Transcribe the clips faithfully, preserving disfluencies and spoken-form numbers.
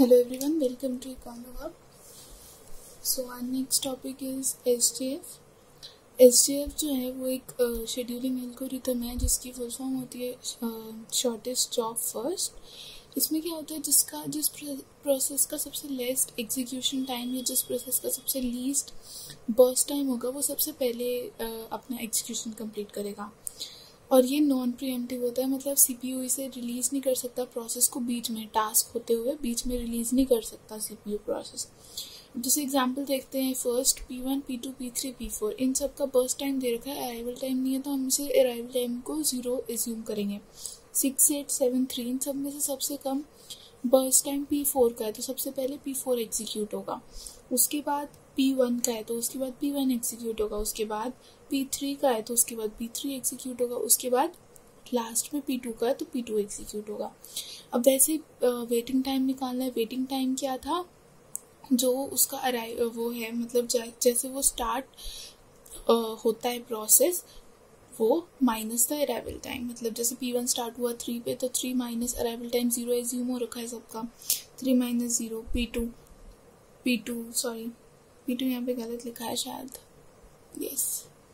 Hello everyone, welcome to Econo Hub. So our next topic is S J F. S J F जो है वो एक scheduling uh, algorithm है जिसकी full form होती है शॉर्टेस्ट जॉब फर्स्ट। इसमें क्या होता है, जिसका जिस प्रोसेस का सबसे लेस्ट एग्जीक्यूशन टाइम या जिस प्रोसेस का सबसे लीस्ट बर्स्ट टाइम होगा वो सबसे पहले uh, अपना एग्जीक्यूशन कंप्लीट करेगा। और ये नॉन प्रीएम्प्टिव होता है, मतलब सीपीयू इसे रिलीज नहीं कर सकता प्रोसेस को बीच में, टास्क होते हुए बीच में रिलीज नहीं कर सकता सीपीयू प्रोसेस। जैसे एग्जांपल देखते हैं, first P one, P two, P three, P four, इन सब का बर्स्ट टाइम दे रखा है, अराइवल टाइम नहीं है तो हम इसे अराइवल टाइम को जीरो एज्यूम करेंगे। सिक्स एट सेवन थ्री, इन सब में से सबसे कम बर्स्ट टाइम पी फोर का है तो सबसे पहले पी फोर एग्जीक्यूट होगा, उसके बाद पी वन का है तो उसके बाद पी वन एग्जीक्यूट होगा, उसके बाद पी थ्री का है तो उसके बाद पी थ्री एग्जीक्यूट होगा, उसके बाद लास्ट में पी टू का है तो पी टू एग्जीक्यूट होगा। अब वैसे वेटिंग टाइम निकालना है। वेटिंग टाइम क्या था, जो उसका अराइव वो है, मतलब जैसे वो स्टार्ट होता है प्रोसेस वो माइनस द अराइवल टाइम, मतलब जैसे पी वन स्टार्ट हुआ थ्री पे तो three minus arrival time zero assume हो रखा है सबका, three minus zero P two P two sorry P two यहाँ पे गलत लिखा है शायद, यस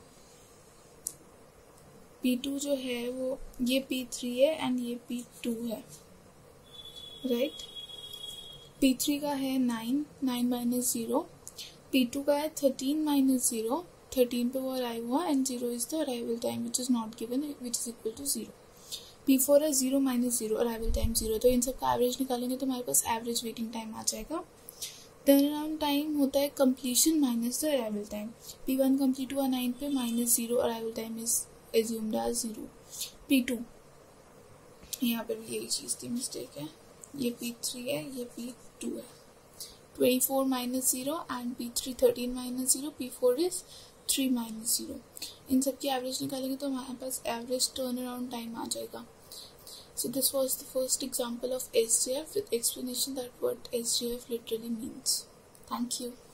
पी टू जो है वो ये पी थ्री है एंड ये पी टू है, राइट। पी थ्री का है nine, nine minus zero, P two का है थर्टीन माइनस जीरो, थर्टीन पे वो अराइव हुआ and zero is the arrival time which is not given which is equal to zero. P four है zero minus zero, arrival time zero, तो इन सब का एवरेज निकालेंगे तो हमारे पास एवरेज वेटिंग टाइम आ जाएगा। टर्न अराउंड टाइम होता है completion minus the arrival time. P one complete हुआ नाइन पे, minus zero, arrival time is assumed as zero. P two, यहाँ पे भी यही चीज़ थी, मिस्टेक है, ये पी थ्री है, ये पी टू है। Twenty four minus zero and P three thirteen minus zero, P four is three minus zero. इन सब की एवरेज निकालेंगे तो हमारे पास एवरेज टर्न अराउंड टाइम आ जाएगा। So this was the first example of S J F with explanation that what S J F literally means. Thank you.